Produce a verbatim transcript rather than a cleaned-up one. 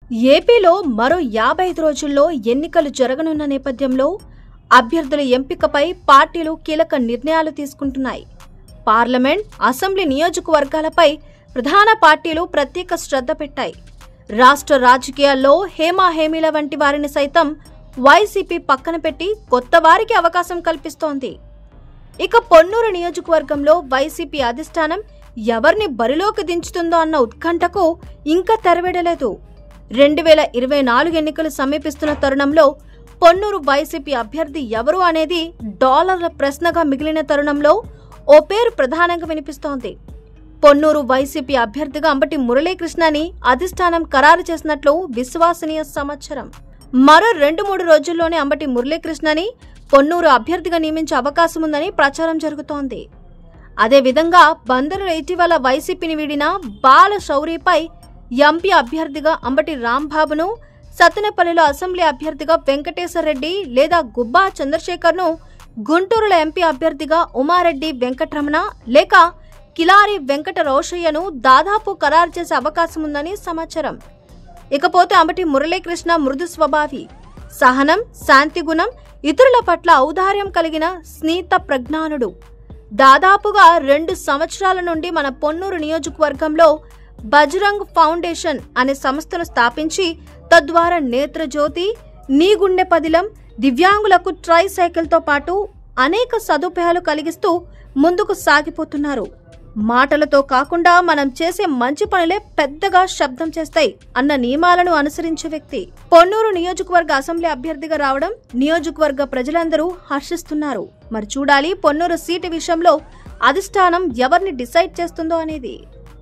ఏపీలో మరో యాభై ఐదు రోజుల్లో ఎన్నికలు జరగనున్న నేపథ్యంలో అభ్యర్థుల ఎంపికపై పార్టీలు కీలక నిర్ణయాలు తీసుకుంటున్నాయి. పార్లమెంట్, అసెంబ్లీ నియోజకవర్గాలపై ప్రధాన పార్టీలు ప్రత్యేక శ్రద్ధ పెట్టాయి. రాష్ట్ర రాజకీయాల్లో హేమా హేమీల వంటి వారిని సైతం వైసీపీ పక్కన పెట్టి కొత్త వారికి అవకాశం కల్పిస్తోంది. ఇక పొన్నూరు నియోజకవర్గంలో వైసీపీ అధిష్టానం ఎవరిని బరిలోకి దించుతుందో అన్న ఉత్కంఠకు ఇంకా తెరవేడలేదు. రెండు వేల ఇరవై నాలుగు ఎన్నికలు సమీపిస్తున్న తరుణంలో పొన్నూరు వైసీపీ అభ్యర్థి ఎవరు అనేది డాలర్ల ప్రశ్నగా మిగిలిన తరుణంలో ఓ పేరు ప్రధానంగా వినిపిస్తోంది. పొన్నూరు వైసీపీ అభ్యర్థిగా అంబటి మురళీ కృష్ణని అధిష్టానం ఖరారు చేసినట్లు విశ్వసనీయ సమాచారం. మరో రెండు మూడు రోజుల్లోనే అంబటి మురళీ కృష్ణని పొన్నూరు అభ్యర్థిగా నియమించే అవకాశం ఉందని ప్రచారం జరుగుతోంది. అదేవిధంగా బందరులో ఇటీవల వైసీపీని వీడిన బాల శౌరిపై ఎంపీ అభ్యర్థిగా అంబటి రాంబాబును, సత్తెనపల్లిలో అసెంబ్లీ అభ్యర్థిగా వెంకటేశ్వర రెడ్డి లేదా గుబ్బా చంద్రశేఖర్ను, గుంటూరులో ఎంపీ అభ్యర్థిగా ఉమారెడ్డి వెంకటరమణ లేక కిలారి వెంకట రోషయ్యను దాదాపు ఖరారు చేసే అవకాశం ఉందని సమాచారం. ఇకపోతే అంబటి మురళీ కృష్ణ మృదు స్వభావి, సహనం, శాంతి గుణం, ఇతరుల పట్ల ఔదార్యం కలిగిన స్నేహిత ప్రజ్ఞానుడు. దాదాపుగా రెండు సంవత్సరాల నుండి మన పొన్నూరు నియోజకవర్గంలో బజరంగ్ ఫౌండేషన్ అనే సంస్థను స్థాపించి తద్వారా నేత్రజ్యోతి, నీ గుండె పదిలం, దివ్యాంగులకు ట్రై సైకిల్తో పాటు అనేక సదుపాయాలు కలిగిస్తూ ముందుకు సాగిపోతున్నారు. మాటలతో కాకుండా మనం చేసే మంచి పనులే పెద్దగా శబ్దం చేస్తాయి అన్న నియమాలను అనుసరించే వ్యక్తి. పొన్నూరు నియోజకవర్గ అసెంబ్లీ అభ్యర్థిగా రావడం నియోజకవర్గ ప్రజలందరూ హర్షిస్తున్నారు. మరి చూడాలి పొన్నూరు సీటు విషయంలో అధిష్టానం ఎవరిని డిసైడ్ చేస్తుందో అనేది.